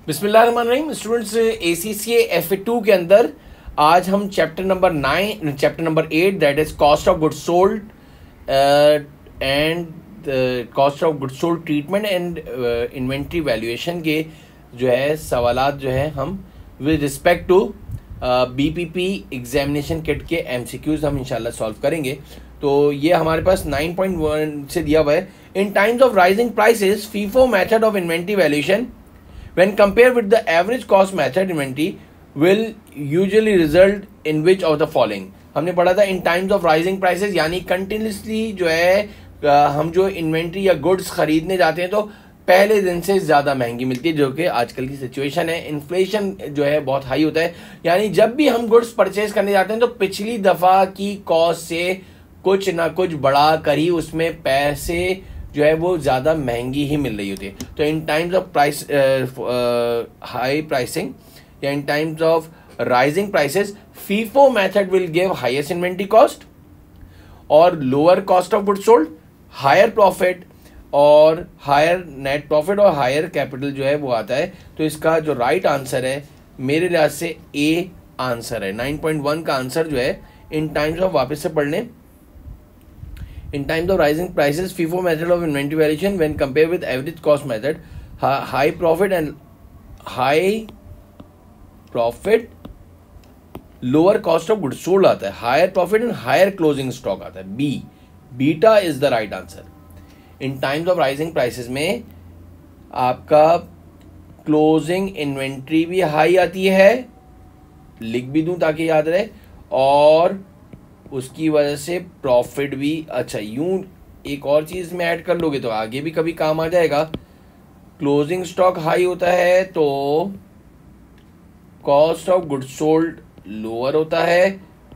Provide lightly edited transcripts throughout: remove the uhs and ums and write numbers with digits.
बिस्मिल्लाहिर्रहमानिर्रहीम students, ACCA FA2 के अंदर आज हम chapter number 8 that is cost of goods sold and cost of goods sold treatment and inventory valuation के जो है सवालात जो है हम with respect to BPP examination kit के MCQs हम इंशाल्लाह सॉल्व करेंगे। तो ये हमारे पास 9.1 से दिया हुआ है। In times of rising prices FIFO method of inventory valuation when compared with the average cost method inventory will usually result in which of the following। हमने पढ़ा था in times of rising prices यानी continuously जो है हम जो inventory या goods खरीदने जाते हैं तो पहले दिन से ज़्यादा महंगी मिलती है, जो कि आजकल की सिचुएशन है। इन्फ्लेशन जो है बहुत हाई होता है, यानी जब भी हम गुड्स परचेज करने जाते हैं तो पिछली दफ़ा की कॉस्ट से कुछ ना कुछ बढ़ा कर ही उसमें पैसे जो है वो ज़्यादा महंगी ही मिल रही होती है। तो in times of price high pricing या in times of rising prices FIFO method will give highest inventory cost और lower cost of goods sold, higher profit और हायर नेट प्रॉफिट और हायर कैपिटल जो है वो आता है। तो इसका जो राइट आंसर है मेरे लिहाज से ए आंसर है। 9.1 का आंसर जो है इन टाइम्स ऑफ, वापस से पढ़ लें, in times of rising prices FIFO method of inventory valuation when compared with average cost method, high profit lower cost of goods sold आता है, higher profit and higher closing stock आता है। B beta is the right answer। in times of rising prices में आपका closing inventory भी high आती है, लिख भी दूं ताकि याद रहे, और उसकी वजह से प्रॉफिट भी अच्छा। यूं एक और चीज़ में ऐड कर लोगे तो आगे भी कभी काम आ जाएगा। क्लोजिंग स्टॉक हाई होता है तो cost of goods sold lower होता है,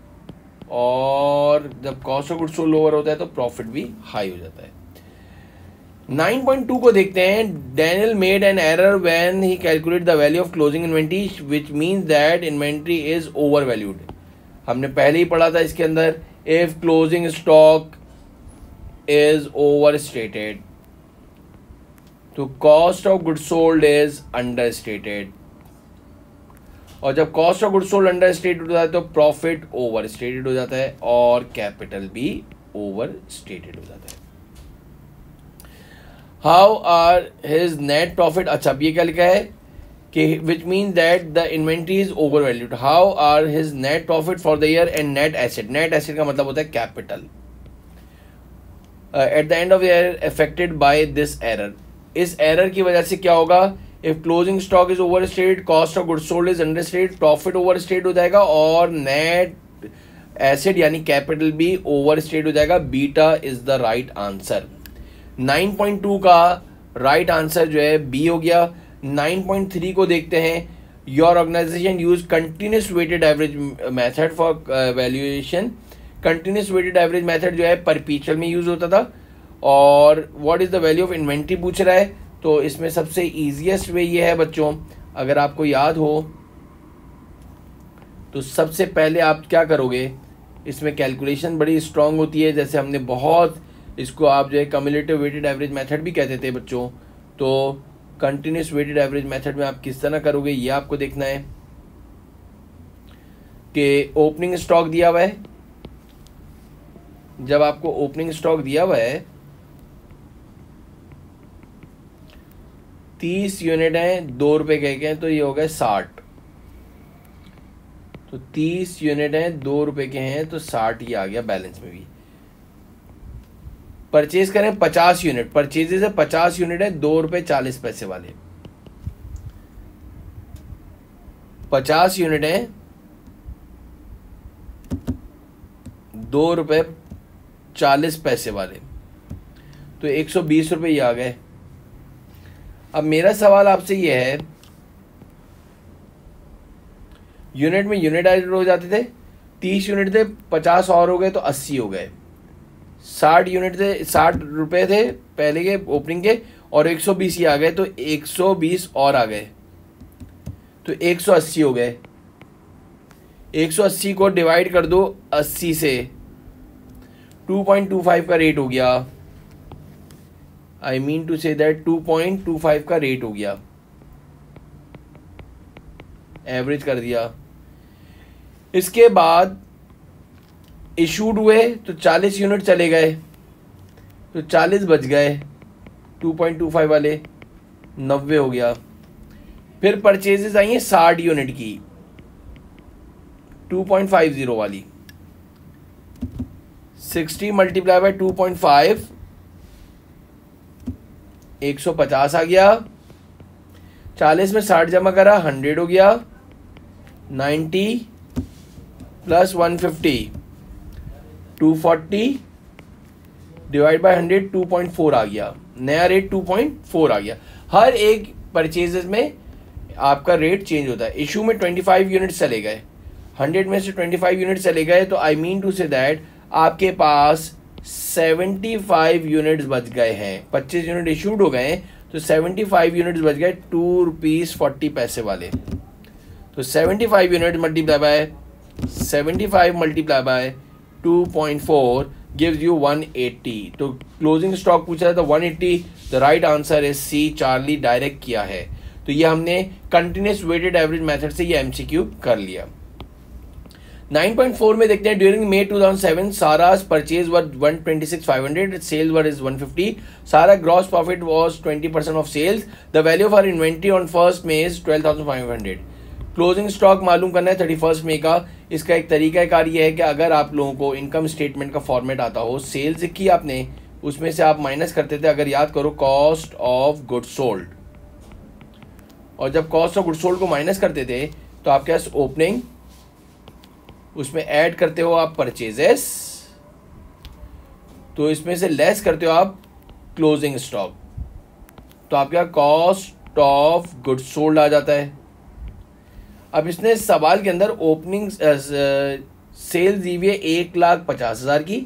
और जब cost of goods sold lower होता है तो प्रॉफिट भी हाई हो जाता है। 9.2 को देखते हैं। Daniel made an error when he calculate the value of closing inventory which means that inventory is overvalued. हमने पहले ही पढ़ा था इसके अंदर, if closing stock is overstated तो cost of goods sold is understated, और जब cost of goods sold understated होता है तो प्रॉफिट ओवर स्टेटेड हो जाता है और कैपिटल भी ओवर स्टेटेड हो जाता है। How are his net profit, अच्छा अब ये क्या लिखा है कि which means that the inventory is overvalued. How are his net profit for the year and net asset? Net asset का मतलब होता है capital. At the end of the year affected by this error. इस error की वजह से क्या होगा? If closing stock is overstated, cost of goods sold is understated, profit overstated हो जाएगा और net asset यानी capital भी overstated हो जाएगा। Beta is the right answer. 9.2 का right answer जो है B हो गया। 9.3 को देखते हैं। Your organisation use continuous weighted average method for valuation. Continuous weighted average method जो है परपीचुअल में यूज होता था। और what is the value of inventory पूछ रहा है, तो इसमें सबसे इजीएस्ट वे ये है बच्चों, अगर आपको याद हो तो सबसे पहले आप क्या करोगे, इसमें कैलकुलेशन बड़ी स्ट्रांग होती है। जैसे हमने बहुत इसको आप जो है कम्युलेटिव वेटेड एवरेज मेथड भी कहते थे बच्चों। तो कंटिन्यूस वेटेड एवरेज मेथड में आप किस तरह करोगे ये आपको देखना है कि ओपनिंग स्टॉक दिया हुआ है। जब आपको ओपनिंग स्टॉक दिया हुआ है 30 यूनिट है, 2 रुपए कह के, तो ये हो गए 60। तो 30 यूनिट है, 2 रुपए के हैं, तो 60 ही आ गया बैलेंस में भी। परचेज करें 50 यूनिट, परचेजेज है 50 यूनिट है, 2 रुपए 40 पैसे वाले। 50 यूनिट है, 2 रुपए 40 पैसे वाले, तो 120 रुपए ही आ गए। अब मेरा सवाल आपसे ये है, यूनिट में यूनिट एडेड हो जाते थे, 30 यूनिट थे, 50 और हो गए तो 80 हो गए। 60 यूनिट थे, 60 रुपए थे पहले के ओपनिंग के, और 120 ही आ गए, तो 120 और आ गए, तो 180 हो गए। 180 को डिवाइड कर दो 80 से, 2.25 का रेट हो गया। I mean to say that 2.25 का रेट हो गया। एवरेज कर दिया। इसके बाद इशूड हुए तो 40 यूनिट चले गए, तो 40 बच गए, 2.25 वाले 90 हो गया। फिर परचेजेस आई हैं 60 यूनिट की, 2.50 वाली, 60 मल्टीप्लाई बाय 2.5, 150 आ गया। 40 में 60 जमा करा, 100 हो गया। 90 प्लस 150, 240 डिवाइड बाय 100, 2.4 आ गया। नया रेट 2.4 आ गया। हर एक परचेजेस में आपका रेट चेंज होता है। इशू में 25 यूनिट चले गए, 100 में से 25 यूनिट चले गए, तो I mean to say that आपके पास 75 यूनिट्स बच गए हैं। 25 यूनिट इशूड हो गए तो 75 यूनिट्स बच गए, 2 रुपीज़ 40 पैसे वाले। तो 75 unit multiply by 75 multiply by 2.4 gives you 180। तो क्लोजिंग स्टॉक पूछा था 180। The right answer is C, Charlie direct किया है। तो ये हमने कंटिन्यूस वेटेड एवरेज मेथड से ये एमसीक्यू कर लिया। 9.4 में देखते हैं, ड्यूरिंग May 2007 सारा's purchase were 126,500, sales were is 150, Sarah gross profit was 20% of sales, the value of our inventory on 1st May इज 12,500। क्लोजिंग स्टॉक मालूम करना है 31 मई का। इसका एक तरीकाकार ये है कि अगर आप लोगों को इनकम स्टेटमेंट का फॉर्मेट आता हो, सेल्स की आपने, उसमें से आप माइनस करते थे, अगर याद करो, कॉस्ट ऑफ गुड्स सोल्ड, और जब कॉस्ट ऑफ गुड्स सोल्ड को माइनस करते थे तो आपके पास ओपनिंग, उसमें ऐड करते हो आप परचेजेस, तो इसमें से लेस करते हो आप क्लोजिंग स्टॉक, तो आपका कॉस्ट ऑफ गुड्स सोल्ड आ जाता है। अब इसने सवाल के अंदर ओपनिंग सेल्स दी हुई है 1,50,000 की,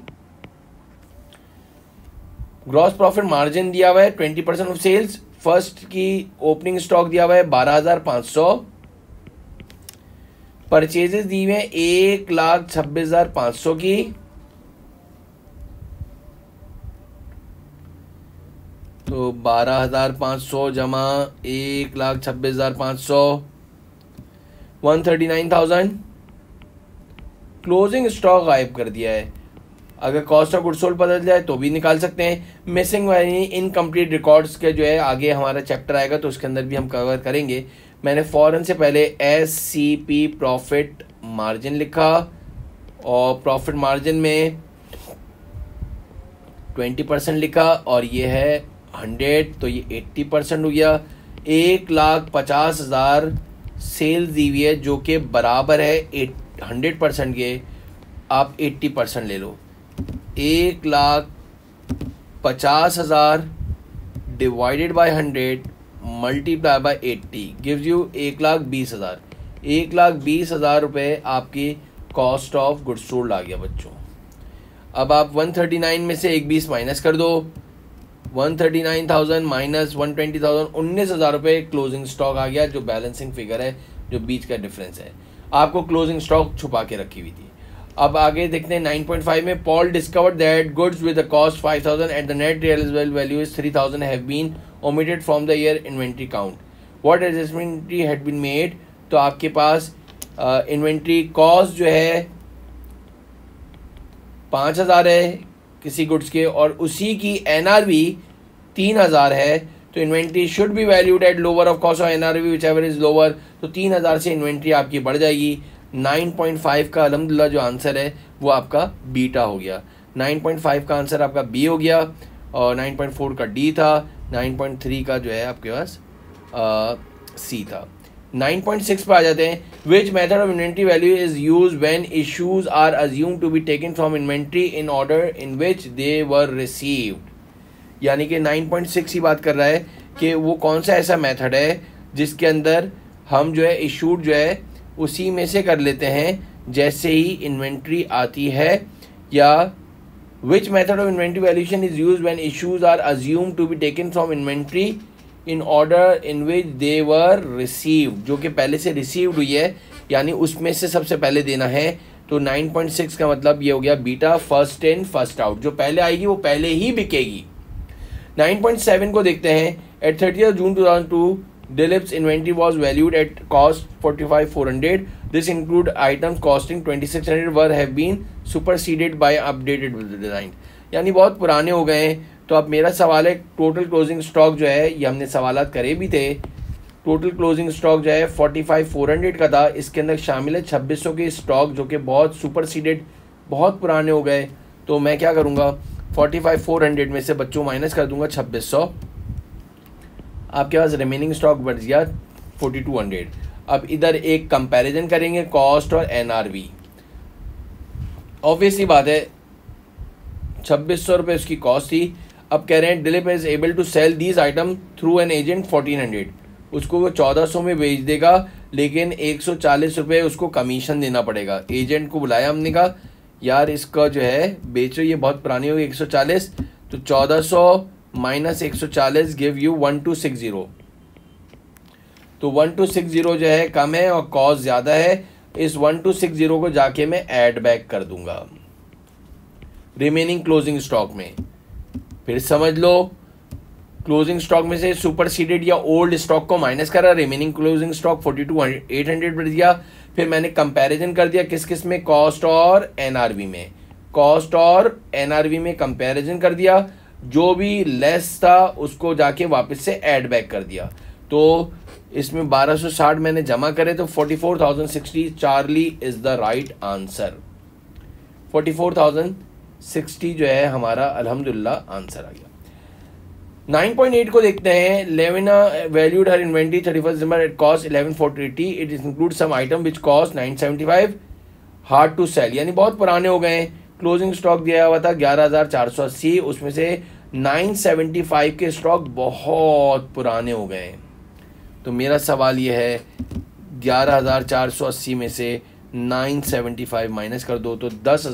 ग्रॉस प्रॉफिट मार्जिन दिया हुआ है 20% ऑफ सेल्स, फर्स्ट की ओपनिंग स्टॉक दिया हुआ है 12,500, परचेजेस दी हुई है 1,26,500 की, तो 12,500 जमा 1,26,500, 139,000। क्लोजिंग स्टॉक गायब कर दिया है। अगर कॉस्ट ऑफ गुड्स सोल्ड बदल जाए तो भी निकाल सकते हैं। मिसिंग यानी इनकम्प्लीट रिकॉर्ड्स के जो है आगे हमारा चैप्टर आएगा तो उसके अंदर भी हम कवर करेंगे। मैंने फ़ौरन से पहले SCP प्रॉफिट मार्जिन लिखा, और प्रॉफिट मार्जिन में 20% लिखा, और ये है 100, तो ये 80% हो गया। 1,50,000 सेल्स दी हुई है जो कि बराबर है 100% के, आप 80% ले लो। 1,50,000 divided by 100 multiply by 80 gives you 1,20,000। 1,20,000 रुपये आपकी कॉस्ट ऑफ गुड्स सोल्ड आ गया बच्चों। अब आप 139 में से 1,20 माइनस कर दो, 139,000 माइनस 120,000, 19,000 रुपये क्लोजिंग स्टॉक आ गया, जो बैलेंसिंग फिगर है, जो बीच का डिफरेंस है। आपको क्लोजिंग स्टॉक छुपा के रखी हुई थी। अब आगे देखते हैं 9.5 में, Paul discovered that goods with the cost 5,000 and the net realisable value is 3,000 have been omitted from the year inventory count. What adjustment had been made? तो आपके पास इन्वेंट्री कॉस्ट जो है 5,000 है किसी गुड्स के, और उसी की NRV 3,000 है, तो inventory should be valued at lower of cost और NRV which ever is lower. तो 3,000 से इन्वेंट्री आपकी बढ़ जाएगी। 9.5 का अल्हम्दुलिल्लाह जो आंसर है वो आपका बीटा हो गया। 9.5 का आंसर आपका बी हो गया, और 9.4 का डी था, 9.3 का जो है आपके पास सी था। 9.6 पर आ जाते हैं, which method of inventory value is use when issues are assume to be taken from inventory in order in which they were received. यानी कि 9.6 ही बात कर रहा है कि वो कौन सा ऐसा मेथड है जिसके अंदर हम जो है इशूड जो है उसी में से कर लेते हैं जैसे ही इन्वेंट्री आती है, या which method of inventory valuation is used when issues are assumed to be taken from inventory in order in which they were received, जो कि पहले से received हुई है, यानी उसमें से सबसे पहले देना है। तो 9.6 का मतलब ये हो गया बीटा, फर्स्ट इन फर्स्ट आउट, जो पहले आएगी वो पहले ही बिकेगी। 9.7 को देखते हैं, at 30 June 2002 Dilip's inventory was valued at cost 45,400. This include items costing 2,600 were have been superseded by updated design. यानी बहुत पुराने हो गए हैं. तो अब मेरा सवाल है टोटल क्लोजिंग स्टॉक जो है, ये हमने सवालात करे भी थे. टोटल क्लोजिंग स्टॉक जो है 45,400 का था. इसके अंदर शामिल है 2600 के स्टॉक जो कि बहुत सुपरसीडेड, बहुत पुराने हो गए. तो मैं क्या करूँगा, 45,400 में से बच्चों माइनस कर दूंगा 2600. आपके पास रिमेनिंग स्टॉक बच गया 4200. अब इधर एक कंपैरिजन करेंगे कॉस्ट और एनआरवी. ऑब्वियसली बात है 2600 रुपये उसकी कॉस्ट थी. अब कह रहे हैं Dilip is able to sell these item through an agent 1400. उसको वो 1400 में बेच देगा, लेकिन 140 रुपये उसको कमीशन देना पड़ेगा. एजेंट को बुलाया, हमने कहा यार इसका जो है बेचो, ये बहुत पुरानी होगी 140. तो 1400 माइनस 140 गिव यू 1260. तो 1260 जो है कम है और कॉस्ट ज़्यादा है. इस 1260 को जाके मैं ऐड बैक कर दूंगा रिमेनिंग क्लोजिंग स्टॉक में. फिर समझ लो, क्लोजिंग स्टॉक में से सुपरसीडेड या ओल्ड स्टॉक को माइनस करा, रिमेनिंग क्लोजिंग स्टॉक 42,800 बढ़ गया. फिर मैंने कंपैरिजन कर दिया किस किस में, कॉस्ट और एनआरवी में. कॉस्ट और एनआरवी में कंपैरिजन कर दिया, जो भी लेस था उसको जाके वापस से ऐड बैक कर दिया. तो इसमें 1260 मैंने जमा करे तो 44,060 Charlie is the right answer. 44,060 जो है हमारा अल्हम्दुलिल्लाह आंसर आ गया. 9.8 को देखते हैं. Lavina valued her inventory 31 December at cost 11,480. It include some item which cost 975, hard to sell, यानी बहुत पुराने हो गए. क्लोजिंग स्टॉक दिया हुआ था 11,480, उसमें से 975 के स्टॉक बहुत पुराने हो गए. तो मेरा सवाल ये है 11,480 में से 975 माइनस कर दो तो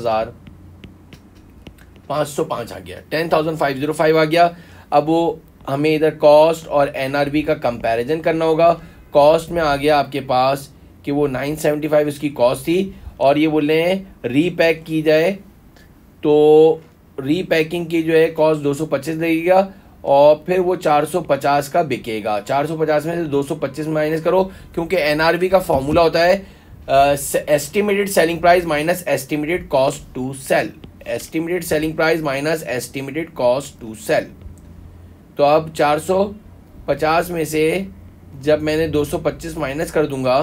10,505 आ गया, 10,505 आ गया. अब वो हमें इधर कॉस्ट और एनआरवी का कंपैरिजन करना होगा. कॉस्ट में आ गया आपके पास कि वो 975 इसकी कॉस्ट थी और ये बोल रहे हैं रीपैक की जाए, तो रीपैकिंग की जो है कॉस्ट 225 लगेगा और फिर वो 450 का बिकेगा. 450 में से 225 माइनस करो, क्योंकि एनआरवी का फॉर्मूला होता है estimated selling price minus estimated cost to sell. Estimated selling price minus estimated cost to sell. तो अब 450 में से जब मैंने 225 माइनस कर दूंगा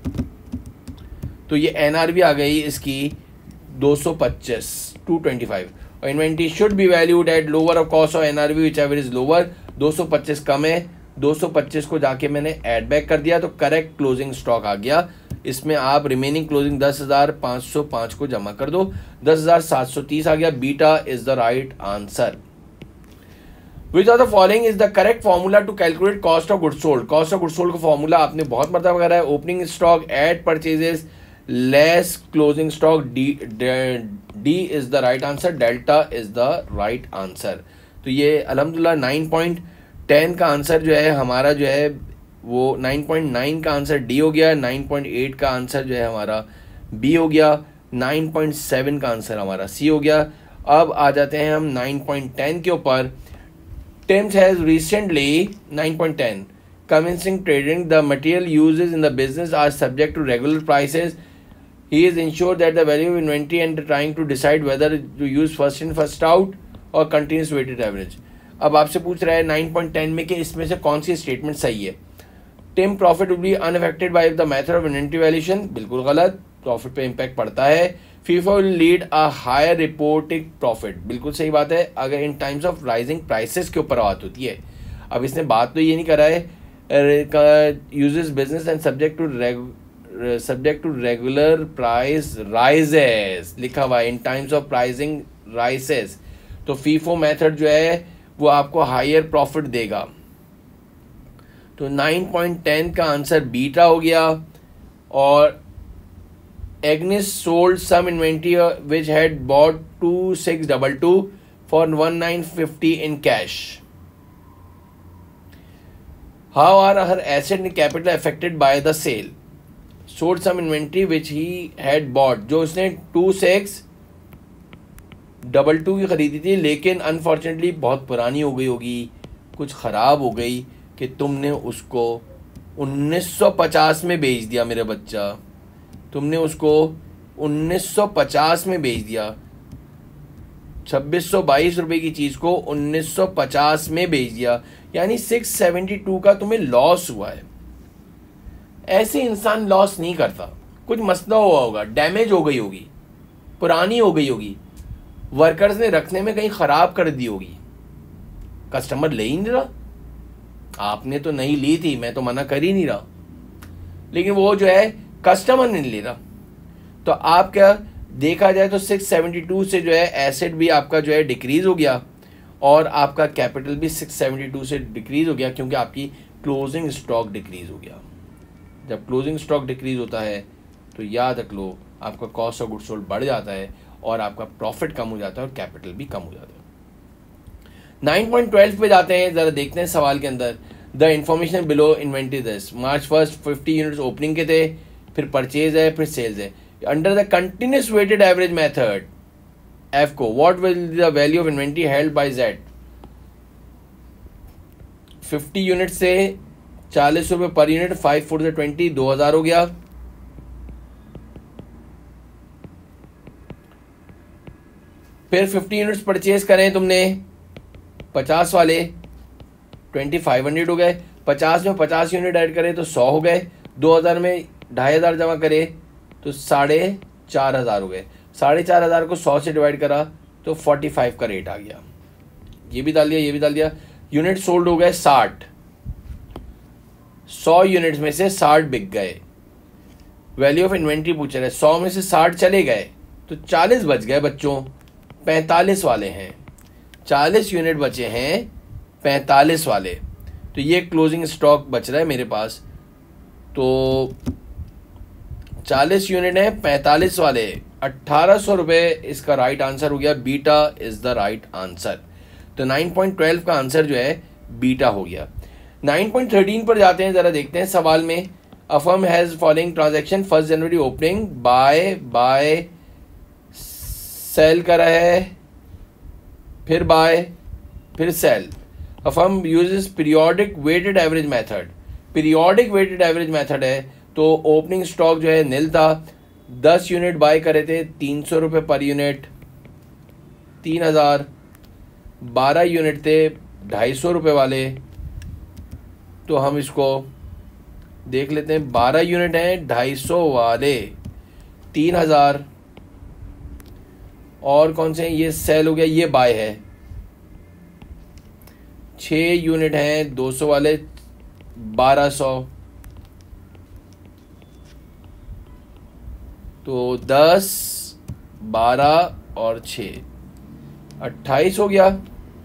तो ये एनआरवी आ गई इसकी 225, 225. और inventory should be valued at lower of cost of NRV which ever is lower. 225 कम है, 225 को जाके मैंने ऐड बैक कर दिया तो करेक्ट क्लोजिंग स्टॉक आ गया. इसमें आप रिमेनिंग क्लोजिंग 10,505 को जमा कर दो, 10,730 आ गया. Beta is the right answer. Which of the following is the correct formula to calculate cost of goods sold? Cost of goods sold का फॉर्मूला आपने बहुत मरतबा करा है. Opening stock at purchases less closing stock. D is the right answer. Delta is the right answer. तो ये अल्हम्दुलिल्लाह 9.10 का आंसर जो है हमारा जो है वो 9.9 का आंसर डी हो गया. 9.8 का आंसर जो है हमारा बी हो गया. 9.7 का आंसर हमारा सी हो गया. अब आ जाते हैं हम 9.10 के ऊपर. Tim's has recently 9.10 commencing trading. The material uses in the business are subject to regular prices. He is ensured that the value of inventory and trying to decide whether to use first in first out or continuous weighted average. अब आपसे पूछ रहा है 9.10 में कि इसमें से कौन सी स्टेटमेंट सही है. Tim profit will be unaffected by the method of inventory valuation. बिल्कुल गलत. प्रॉफिट पे इम्पैक्ट पड़ता है. FIFO will lead a higher reporting profit. बिल्कुल सही बात है अगर in times of rising prices के ऊपर बात होती है. अब इसने बात तो ये नहीं करा है uses business and subject to regular price rises लिखा हुआ है in times of pricing rises. तो फीफो मेथड जो है वो आपको हायर प्रॉफिट देगा. तो 9.10 का आंसर बीटा हो गया. और Agnes sold some inventory which had bought 2622 for 1950 in cash. How are her asset and capital affected by the sale? Sold some inventory which he had bought. जो उसने 2622 की खरीदी थी, लेकिन अनफॉर्चुनेटली बहुत पुरानी हो गई होगी, कुछ ख़राब हो गई कि तुमने उसको 1950 में बेच दिया मेरे बच्चा, तुमने उसको 1950 में बेच दिया। 2622 रुपए की चीज़ को 1950 में बेच दिया, यानी 672 का तुम्हें लॉस हुआ है। ऐसे इंसान लॉस नहीं करता, कुछ मसला हुआ होगा, डैमेज हो गई होगी, पुरानी हो गई होगी, वर्कर्स ने रखने में कहीं ख़राब कर दी होगी, कस्टमर ले ही नहीं रहा। आपने तो नहीं ली थी, मैं तो मना कर ही नहीं रहा, लेकिन वो जो है कस्टमर नहीं ले रहा। तो आप क्या देखा जाए तो 672 से जो है एसेट भी आपका जो है डिक्रीज हो गया और आपका कैपिटल भी 672 से डिक्रीज हो गया, क्योंकि आपकी क्लोजिंग स्टॉक डिक्रीज हो गया। जब क्लोजिंग स्टॉक डिक्रीज होता है तो याद रख लो आपका कॉस्ट ऑफ गुड्स सोल्ड बढ़ जाता है और आपका प्रॉफिट कम हो जाता है और कैपिटल भी कम हो जाता है। 9.12 पे जाते हैं, ज़रा देखते हैं सवाल के अंदर। The information below inventory this, March 1 50 units opening के थे, फिर परचेज है, फिर सेल्स है। Under the continuous weighted average method F को what will the value of inventory held by Z. 50 unit से 40 रुपये पर यूनिट, 5 4 से 20, 2000 हो गया। फिर 50 यूनिट्स परचेज करें तुमने 50 वाले, 2500 हो गए। 50 में 50 यूनिट ऐड करें तो 100 हो गए। 2000 में 2500 जमा करें तो 4500 हो गए। 4500 को 100 से डिवाइड करा तो 45 का रेट आ गया। ये भी डाल दिया, ये भी डाल दिया। यूनिट सोल्ड हो गए 60, 100 यूनिट्स में से 60 बिक गए। वैल्यू ऑफ इन्वेंट्री पूछ रहे हैं, 100 में से 60 चले गए तो 40 बच गए बच्चों, 45 वाले हैं। 40 यूनिट बचे हैं 45 वाले, तो ये क्लोजिंग स्टॉक बच रहा है मेरे पास। तो 40 यूनिट है 45 वाले, 1800 रुपये इसका राइट आंसर हो गया। Beta is the right answer. तो 9.12 का आंसर जो है बीटा हो गया। 9.13 पर जाते हैं, जरा देखते हैं सवाल में। A firm has following transaction 1 January opening, buy sell करा है, फिर बाय, फिर sell. A firm uses periodic weighted average method. Periodic weighted average method है तो ओपनिंग स्टॉक जो है नील था। 10 यूनिट बाय करे थे 300 रुपये पर यूनिट, 3000। 12 यूनिट थे 250 रुपये वाले, तो हम इसको देख लेते हैं। 12 यूनिट हैं 250 वाले, 3000। और कौन से हैं, ये सेल हो गया, ये बाय है। 6 यूनिट हैं 200 वाले, 1200। तो 10, 12 और 6, 28 हो गया।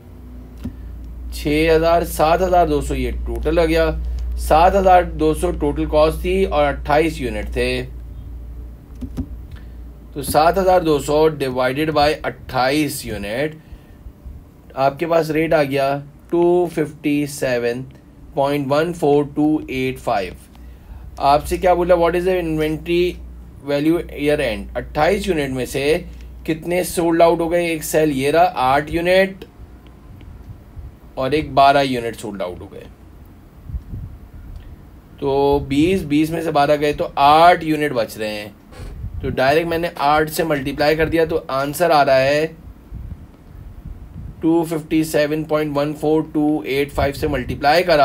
6000, 7200 ये टोटल आ गया। 7200 टोटल कॉस्ट थी और 28 यूनिट थे, तो 7200 डिवाइडेड बाय 28 यूनिट, आपके पास रेट आ गया 257.14285। आपसे क्या बोला, what is the inventory value year end. 28 unit में से कितने सोल्ड आउट हो गए, एक सेल ये रहा 8 यूनिट और एक 12 यूनिट सोल्ड आउट हो गए। तो 20 में से 12 गए तो 8 यूनिट बच रहे हैं। तो डायरेक्ट मैंने 8 से मल्टीप्लाई कर दिया तो आंसर आ रहा है 257.14285 से मल्टीप्लाई करा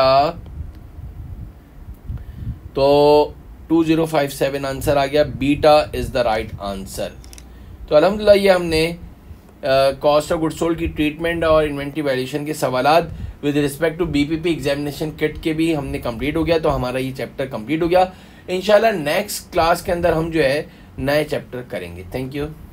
तो 2057 आंसर आ गया। Beta is the right answer. तो अल्हम्दुलिल्लाह ये हमने कॉस्ट ऑफ गुड्स सोल्ड की ट्रीटमेंट और इन्वेंट्री वैल्यूएशन के सवालात with respect to BPP examination kit के भी हमने कंप्लीट हो गया। तो हमारा ये चैप्टर कंप्लीट हो गया। इंशाल्लाह नेक्स्ट क्लास के अंदर हम जो है नए चैप्टर करेंगे। Thank you.